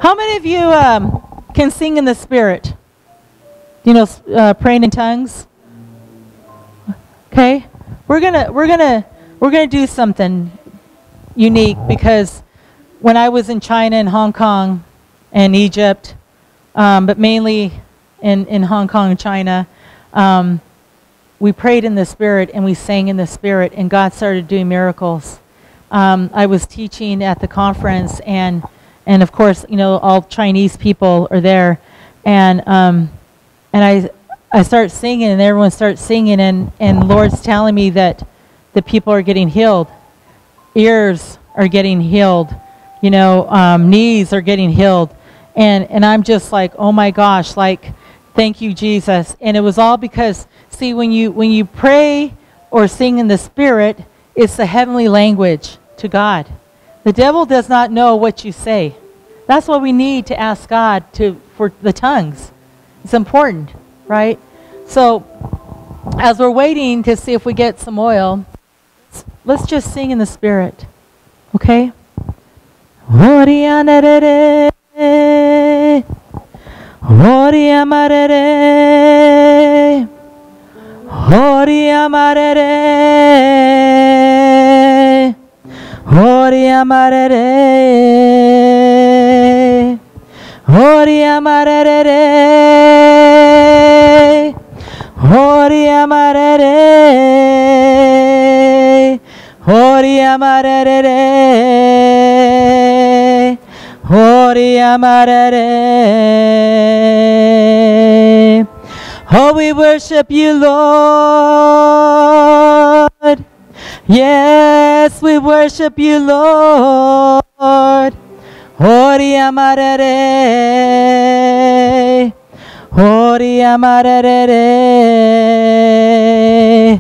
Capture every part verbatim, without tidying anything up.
How many of you um, can sing in the Spirit? You know, uh, praying in tongues. Okay, we're gonna we're gonna we're gonna do something unique, because when I was in China and Hong Kong and Egypt, um, but mainly in in Hong Kong and China, um, we prayed in the Spirit and we sang in the Spirit, and God started doing miracles. Um, I was teaching at the conference, and and of course, you know, all Chinese people are there, and um, and I I start singing, and everyone starts singing, and and Lord's telling me that the people are getting healed, ears are getting healed, you know, um, knees are getting healed, and and I'm just like, oh my gosh, like, thank you, Jesus. And it was all because, see, when you when you pray or sing in the Spirit, it's the heavenly language to God. The devil does not know what you say. That's what we need to ask God to for the tongues. It's important, right? So as we're waiting to see if we get some oil, let's just sing in the Spirit, okay? Oriamarere, Oriamarere, Oriamarere, Oriamarere, Oriamarere, Oriamarere, Oriamarere, Oriamarere. Oh, we worship you, Lord. Yes, we worship you, Lord. Oriamarere, Oriamarere,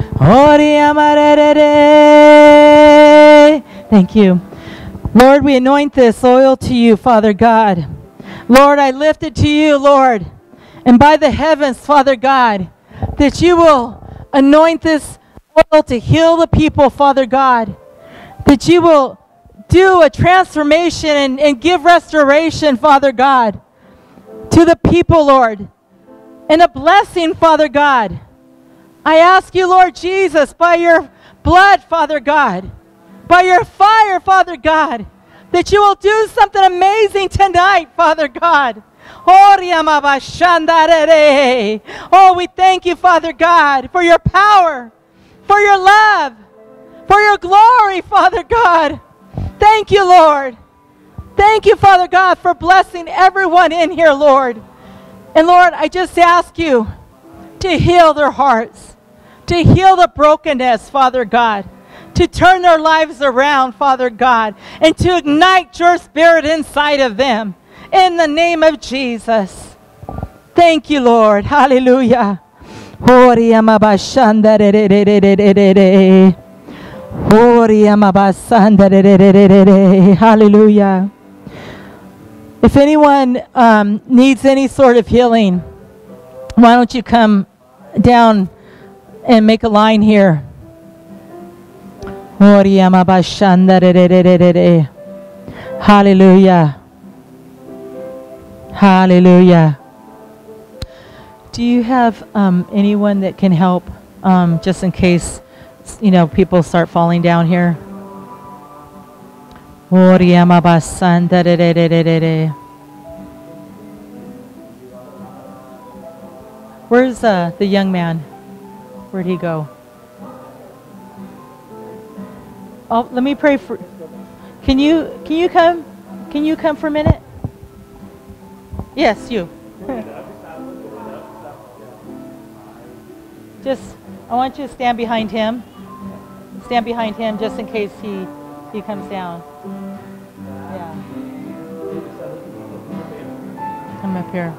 Oriamarere. Thank you. Lord, we anoint this oil to you, Father God. Lord, I lift it to you, Lord. And by the heavens, Father God, that you will anoint this oil to heal the people, Father God. That you will do a transformation and, and give restoration, Father God, to the people, Lord. And a blessing, Father God. I ask you, Lord Jesus, by your blood, Father God, by your fire, Father God, that you will do something amazing tonight, Father God. Oh, we thank you, Father God, for your power, for your love, for your glory, Father God. Thank you, Lord. Thank you, Father God, for blessing everyone in here, Lord. And Lord, I just ask you to heal their hearts, to heal the brokenness, Father God, to turn their lives around, Father God, and to ignite your Spirit inside of them. In the name of Jesus. Thank you, Lord. Hallelujah. Hallelujah. If anyone um, needs any sort of healing, why don't you come down and make a line here. Hallelujah. Hallelujah. Do you have um, anyone that can help, um, just in case, you know, people start falling down here? Where's uh, the young man? Where'd he go? Oh, let me pray for. Can you can you come? Can you come for a minute? Yes, you. Just, I want you to stand behind him. Stand behind him just in case he he comes down. Yeah. Come up here.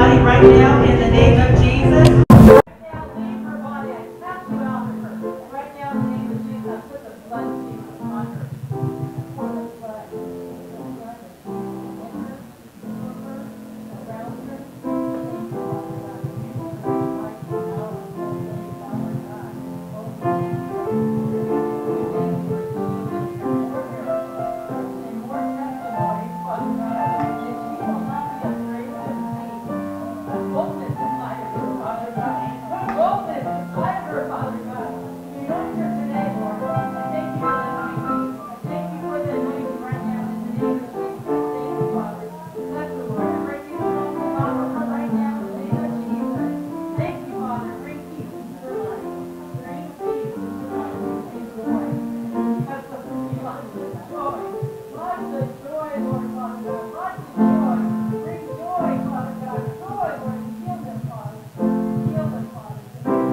body right now in the name of Jesus. Leave her body. I cast you out of her. Right now in the name of Jesus, I put the blood of Jesus on her. Pour the blood. The blood in her, over her, around her. Thank you, Father God. Use her like the power of the Holy Father God. Oh, thank you, Father. We thank you for healing her, more miracles and more testimonies, Father God. That she will not be afraid to speak. Put boldness inside of her, Father God. Put boldness inside of her, Father God. We anoint her today, Lord. I thank you for the anointing. I thank you for the anointing right now in the name of Jesus. I thank you, Father. Bless the Lord. Bring you strong power her right now in the name of Jesus. Thank you, Father. Bring peace into her life. Bring peace into her life and joy. Because of lots of joy. Lots of joy, Lord, Father God. Lots of joy. Bring joy, Father God. Joy, Lord. Heal them, Father. Heal them, Father.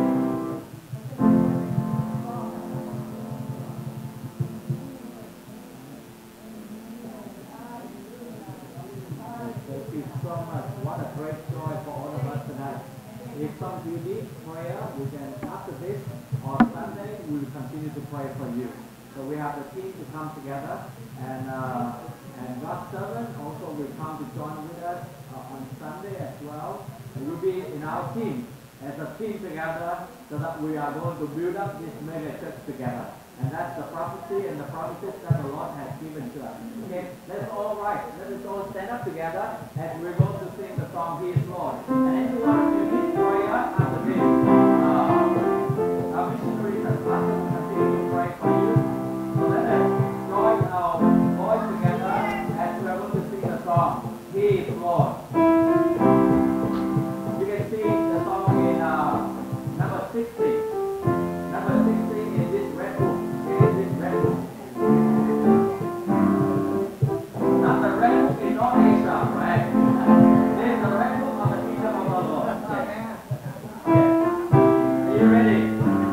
Thank you so much. What a great joy for all of us tonight. If some of you need prayer, we can, after this, on Sunday, we will continue to pray for you. So we have the team to come together, and uh, and God's servant also will come to join with us uh, on Sunday as well. And we'll be in our team, as a team together, so that we are going to build up this mega church together. And that's the prophecy and the promises that the Lord has given to us. Okay, let's all rise. Let us all stand up together, and we're going to sing the song, He is Lord. And anyone who needs prayer after this, uh, our missionaries and pastors continue to pray for you. So let us join our voice together as we are going to sing the song, He is Lord. You can sing the song in uh, number sixty. Number sixty in this red book. In this red book. Not the red book in North Asia, right? This is the red book of the kingdom of the Lord. Yes. Okay. Are you ready?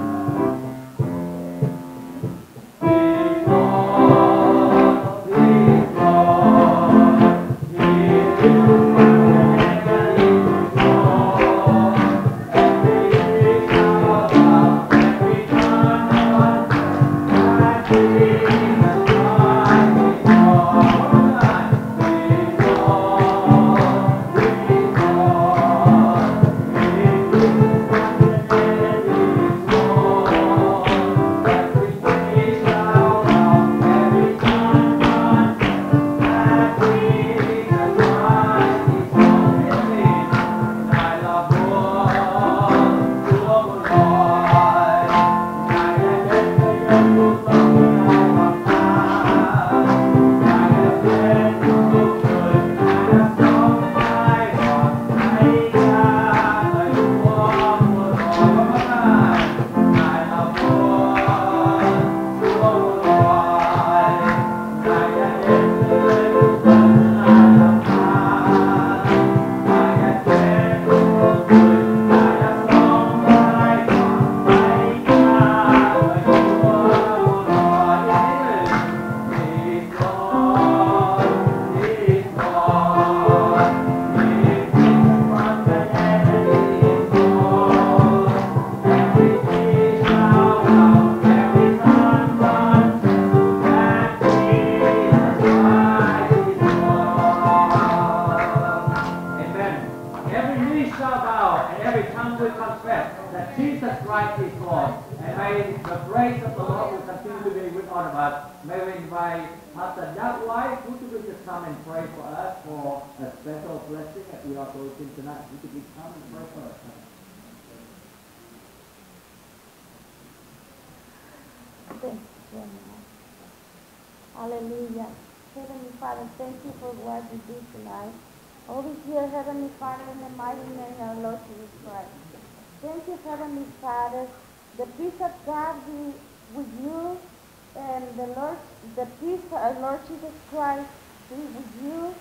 Hallelujah. Heavenly Father, thank you for what you do tonight. Over here, Heavenly Father, in the mighty name of our Lord Jesus Christ. Thank you, Heavenly Father. The peace of God be with you, and the Lord, the peace of our Lord Jesus Christ be with you,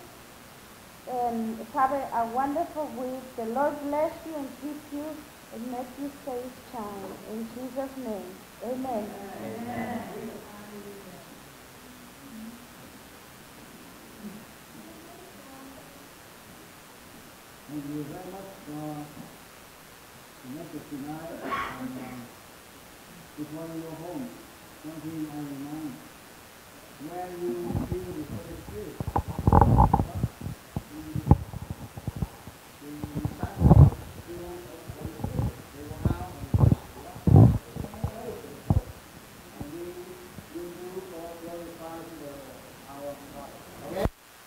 and have a, a wonderful week. The Lord bless you and keep you and make you stay shine. In Jesus' name, amen. Amen. Thank you very much. worship tonight, and uh, it's one of your homes. One thing I remind, when you feel the Holy Spirit, the, the disciples feel the Holy Spirit. They will now and worship God. And we will do for glorifying the, our God. Okay?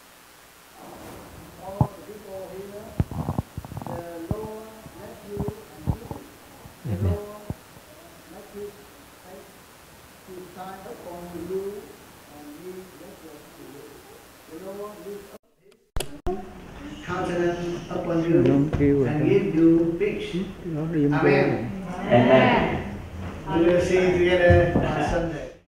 All the people here, the Lord let you and you. The Lord let you take his time upon you and you let us to you. The Lord lift up his countenance upon you and give you peace. Amen. Amen. We will see you together on Sunday.